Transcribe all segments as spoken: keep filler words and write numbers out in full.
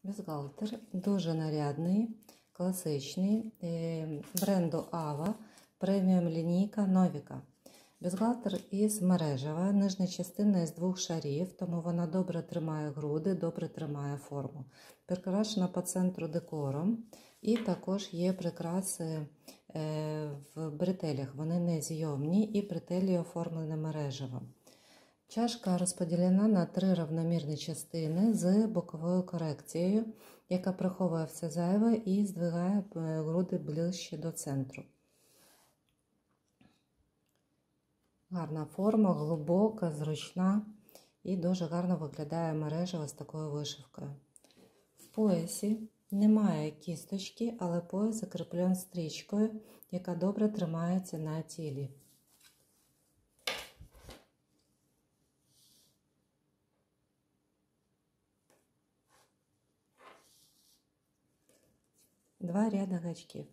Бюстгальтер дуже нарядний, класичний, бренду Ava, преміум лінійка Новіка. Бюстгальтер із мережева, нижня частина із двох шарів, тому вона добре тримає груди, добре тримає форму. Прикрашена по центру декором і також є прикраси в бретелях, вони не зйомні і бретелі оформлені мережево. Чашка розподілена на три рівномірні частини з боковою корекцією, яка приховує все зайве і здвигає груди ближче до центру. Гарна форма, глибока, зручна і дуже гарно виглядає мережево з такою вишивкою. В поясі немає кісточки, але пояс закріплений стрічкою, яка добре тримається на тілі. Два ряда гачків.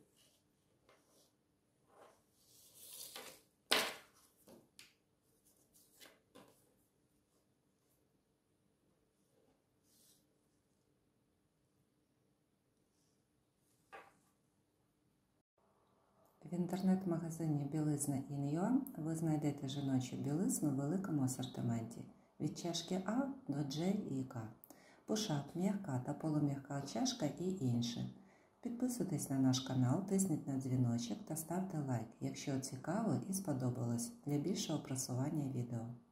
В інтернет-магазині білизна ін ю а ви знайдете жіночу білизну в великому асортименті від чашки А до Джей і К, пушап, м'яка та полум'яка чашка і інше. Підписуйтесь на наш канал, тисніть на дзвіночок та ставте лайк, якщо цікаво і сподобалось, для більшого просування відео.